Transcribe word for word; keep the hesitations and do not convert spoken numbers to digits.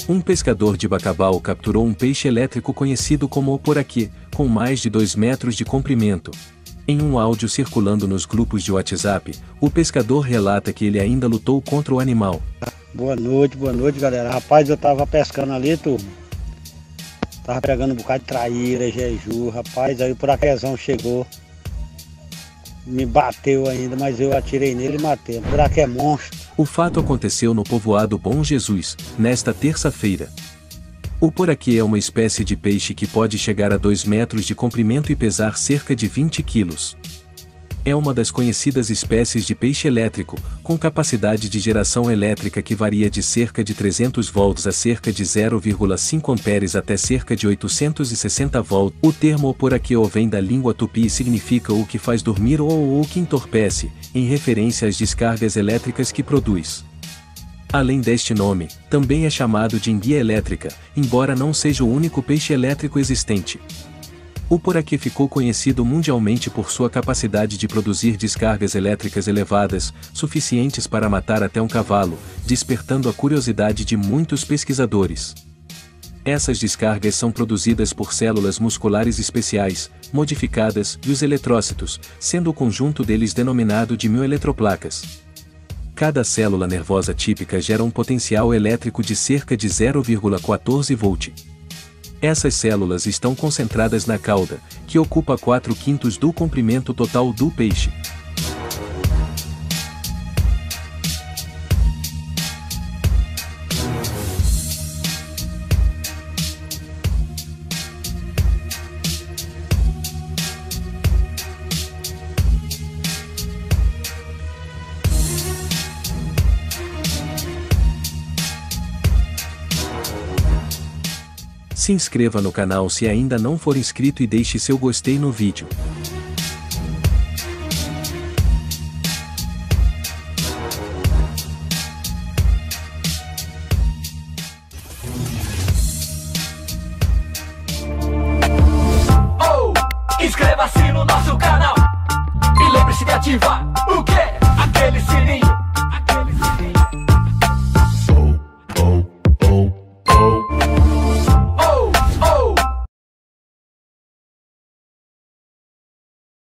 Um pescador de Bacabal capturou um peixe elétrico conhecido como o poraqui, com mais de dois metros de comprimento. Em um áudio circulando nos grupos de WhatsApp, o pescador relata que ele ainda lutou contra o animal. Boa noite, boa noite, galera. Rapaz, eu tava pescando ali, turma. Tava pegando um bocado de traíra, jeju, rapaz, aí o buraquezão chegou. Me bateu ainda, mas eu atirei nele e matei. O buraco é monstro. O fato aconteceu no povoado Bom Jesus, nesta terça-feira. O poraqui é uma espécie de peixe que pode chegar a dois metros de comprimento e pesar cerca de vinte quilos. É uma das conhecidas espécies de peixe elétrico, com capacidade de geração elétrica que varia de cerca de trezentos volts a cerca de zero vírgula cinco amperes até cerca de oitocentos e sessenta volts. O termo poraqui vem da língua tupi e significa o que faz dormir ou o que entorpece, em referência às descargas elétricas que produz. Além deste nome, também é chamado de enguia elétrica, embora não seja o único peixe elétrico existente. O poraqui ficou conhecido mundialmente por sua capacidade de produzir descargas elétricas elevadas, suficientes para matar até um cavalo, despertando a curiosidade de muitos pesquisadores. Essas descargas são produzidas por células musculares especiais, modificadas, e os eletrócitos, sendo o conjunto deles denominado de mioeletroplacas. Cada célula nervosa típica gera um potencial elétrico de cerca de zero vírgula quatorze volts. Essas células estão concentradas na cauda, que ocupa quatro quintos do comprimento total do peixe. Se inscreva no canal se ainda não for inscrito e deixe seu gostei no vídeo. Oh, inscreva-se no nosso canal e lembre-se de ativar